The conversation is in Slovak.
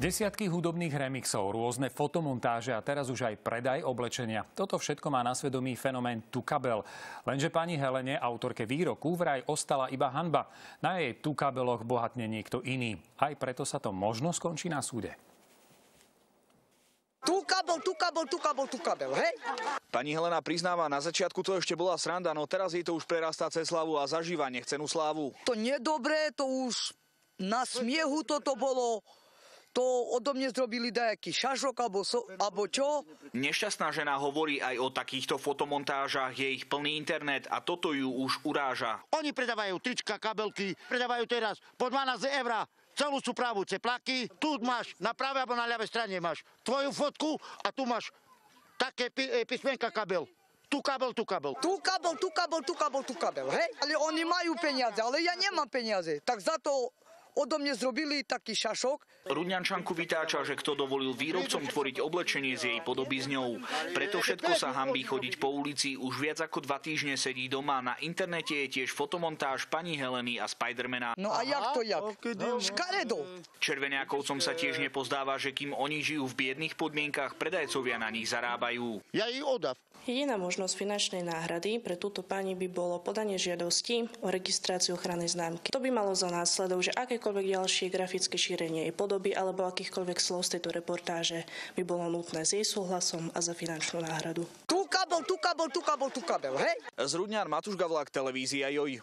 Desiatky hudobných remixov, rôzne fotomontáže a teraz už aj predaj oblečenia. Toto všetko má na svedomí fenomén tukabel. Lenže pani Helene, autorke výroku, vraj ostala iba hanba. Na jej tukabeloch bohatne niekto iný. Aj preto sa to možno skončí na súde. Tukabel, hej? Pani Helena priznáva, na začiatku to ešte bola sranda, no teraz jej to už prerastá cez slavu a zažíva nechcenú slávu. To nedobré, to už na smiechu toto bolo. To odo mne zrobili dajaký šašok alebo čo. Nešťastná žena hovorí aj o takýchto fotomontážach, je ich plný internet a toto ju už uráža. Oni predávajú trička, kabelky, predávajú teraz po 12 eur. Celú súpravu ceplaky. Tu máš na pravej alebo na ľavej strane máš tvoju fotku a tu máš také písmenka kabel. Tukabel, hej? Ale oni majú peniaze, ale ja nemám peniaze. Tak za to odo mne zrobili taký šašok. Rudňančanku vytáča, že kto dovolil výrobcom tvoriť oblečenie z jej podoby s ňou. Preto všetko sa hanbí chodiť po ulici, už viac ako 2 týždne sedí doma. Na internete je tiež fotomontáž pani Heleny a Spidermana. No a jak? Škaredo. Červeniakovcom sa tiež nepozdáva, že kým oni žijú v biedných podmienkach, predajcovia na nich zarábajú. Ja ich odav. Jediná možnosť finančnej náhrady pre túto pani by bolo podanie žiadosti o registráciu ochrannej známky. To by malo za následok, že akékoľvek ďalšie grafické šírenie jej podoby alebo akýchkoľvek slov z tejto reportáže by bolo nutné s jej súhlasom a za finančnú náhradu. Tukabel, hej? Z Rudňan, Matúš Gavlák, televízia Joj.